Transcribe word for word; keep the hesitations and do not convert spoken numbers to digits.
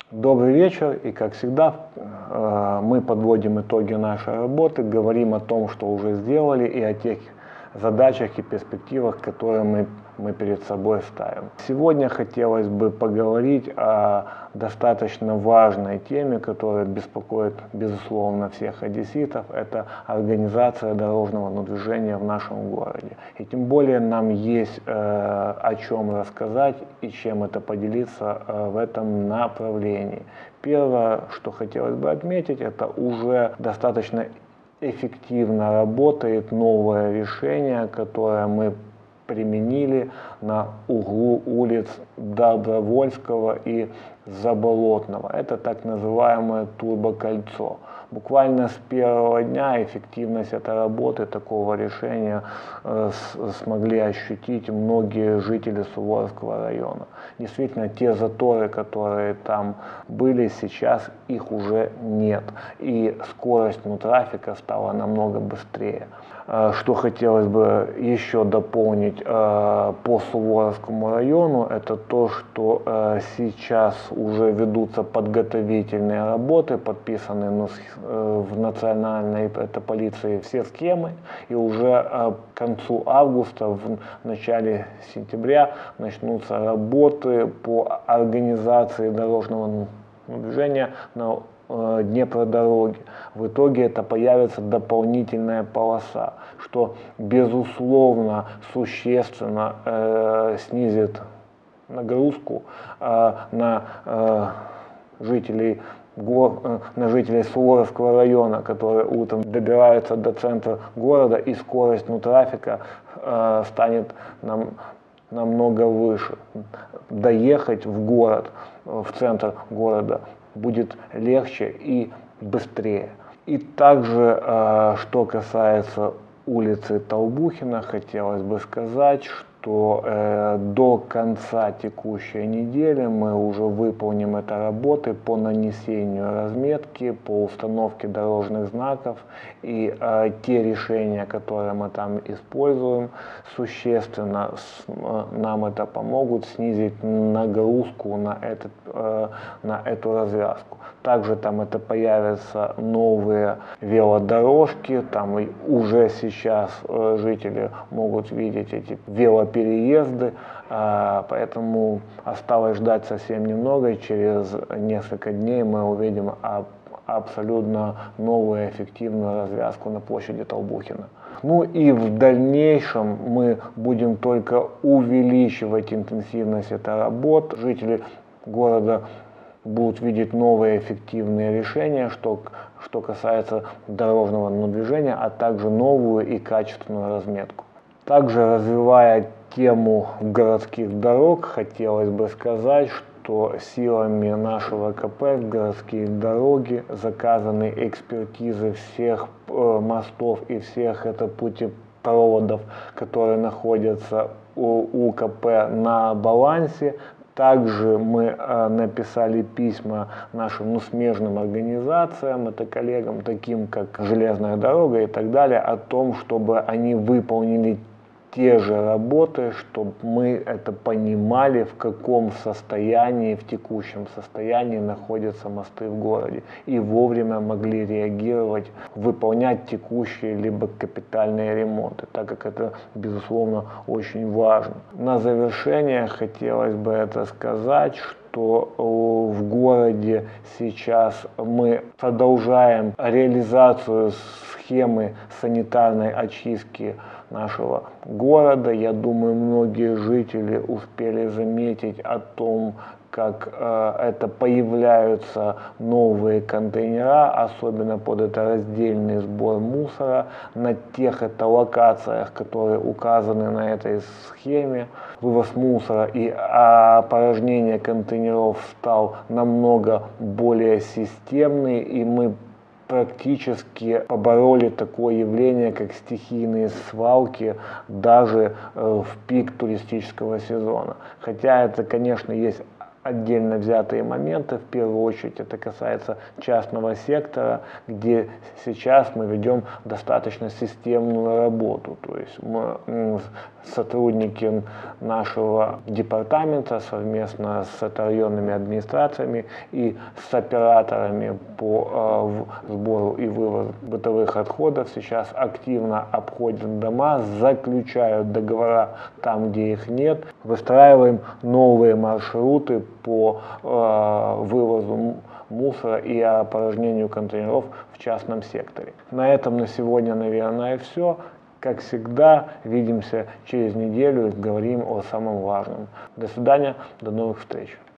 Добрый вечер, и как всегда мы подводим итоги нашей работы, говорим о том, что уже сделали, и о тех задачах и перспективах, которые мы, мы перед собой ставим. Сегодня хотелось бы поговорить о достаточно важной теме, которая беспокоит, безусловно, всех одесситов. Это организация дорожного движения в нашем городе. И тем более нам есть э, о чем рассказать и чем это поделиться э, в этом направлении. Первое, что хотелось бы отметить, это уже достаточно эффективно работает новое решение, которое мы применили на углу улиц Добровольского и Заболотного. Это так называемое турбокольцо. Буквально с первого дня эффективность этой работы, такого решения э, с, смогли ощутить многие жители Суворовского района. Действительно, те заторы, которые там были, сейчас их уже нет. И скорость ну, трафика стала намного быстрее. Э, что хотелось бы еще дополнить э, по Суворовскому району, это то, что э, сейчас уже ведутся подготовительные работы, подписаны ну, в национальной это, полиции все схемы, и уже к концу августа, в начале сентября начнутся работы по организации дорожного движения на Днепродороге. В итоге это появится дополнительная полоса, что безусловно существенно э, снизит нагрузку э, на э, жителей на жителей Суворовского района, которые утром добираются до центра города, и скорость ну, трафика э, станет нам, намного выше. Доехать в город, в центр города будет легче и быстрее. И также, э, что касается улицы Толбухина, хотелось бы сказать, что что э, до конца текущей недели мы уже выполним это работы по нанесению разметки, по установке дорожных знаков, и э, те решения, которые мы там используем, существенно с, э, нам это помогут снизить нагрузку на, этот, э, на эту развязку. Также там это появятся новые велодорожки, там и уже сейчас э, жители могут видеть эти велопереезды, переезды, поэтому осталось ждать совсем немного, и через несколько дней мы увидим абсолютно новую эффективную развязку на площади Толбухина. Ну и в дальнейшем мы будем только увеличивать интенсивность этой работы. Жители города будут видеть новые эффективные решения, что, что касается дорожного движения, а также новую и качественную разметку. Также, развивая тему городских дорог, хотелось бы сказать, что силами нашего КП в городские дороги заказаны экспертизы всех э, мостов и всех это путепроводов, которые находятся у, у КП на балансе. Также мы э, написали письма нашим ну, смежным организациям, это коллегам, таким как Железная дорога и так далее, о том, чтобы они выполнили те же работы, чтобы мы это понимали, в каком состоянии, в текущем состоянии находятся мосты в городе, и вовремя могли реагировать, выполнять текущие либо капитальные ремонты, так как это, безусловно, очень важно. На завершение хотелось бы это сказать, что в городе сейчас мы продолжаем реализацию схемы санитарной очистки нашего города. Я думаю, многие жители успели заметить о том, как э, это появляются новые контейнера, особенно под это раздельный сбор мусора на тех это локациях, которые указаны на этой схеме. Вывоз мусора и опорожнение контейнеров стал намного более системный, и мы практически побороли такое явление, как стихийные свалки, даже э, в пик туристического сезона. Хотя это, конечно, есть отдельно взятые моменты. В первую очередь это касается частного сектора, где сейчас мы ведем достаточно системную работу. То есть мы, сотрудники нашего департамента совместно с районными администрациями и с операторами по э, сбору и вывозу бытовых отходов сейчас активно обходят дома, заключают договора там, где их нет, выстраиваем новые маршруты по э, вывозу мусора и опорожнению контейнеров в частном секторе. На этом на сегодня, наверное, все. Как всегда, видимся через неделю и говорим о самом важном. До свидания, до новых встреч.